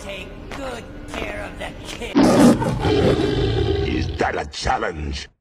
take good care of the kid. Is that a challenge?